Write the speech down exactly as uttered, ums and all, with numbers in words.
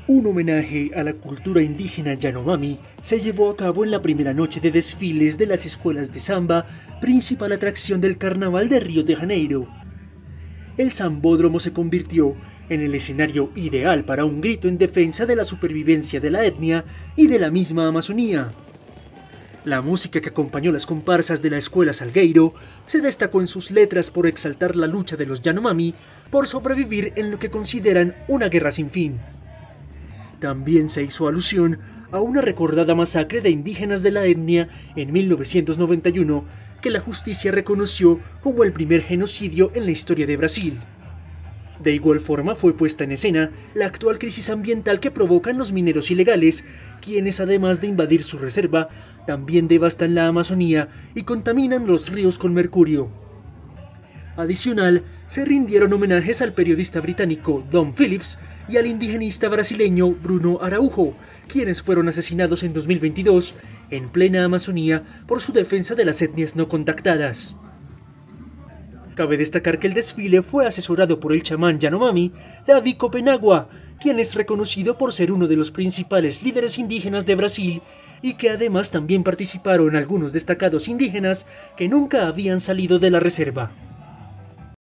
Un homenaje a la cultura indígena Yanomami se llevó a cabo en la primera noche de desfiles de las escuelas de samba, principal atracción del Carnaval de Río de Janeiro. El sambódromo se convirtió en el escenario ideal para un grito en defensa de la supervivencia de la etnia y de la misma Amazonía. La música que acompañó las comparsas de la escuela Salgueiro se destacó en sus letras por exaltar la lucha de los Yanomami por sobrevivir en lo que consideran una guerra sin fin. También se hizo alusión a una recordada masacre de indígenas de la etnia en mil novecientos noventa y uno que la justicia reconoció como el primer genocidio en la historia de Brasil. De igual forma fue puesta en escena la actual crisis ambiental que provocan los mineros ilegales, quienes además de invadir su reserva, también devastan la Amazonía y contaminan los ríos con mercurio. Adicional, se rindieron homenajes al periodista británico Dom Phillips y al indigenista brasileño Bruno Araújo, quienes fueron asesinados en dos mil veintidós en plena Amazonía por su defensa de las etnias no contactadas. Cabe destacar que el desfile fue asesorado por el chamán Yanomami, Davi Copenagua, quien es reconocido por ser uno de los principales líderes indígenas de Brasil y que además también participaron algunos destacados indígenas que nunca habían salido de la reserva.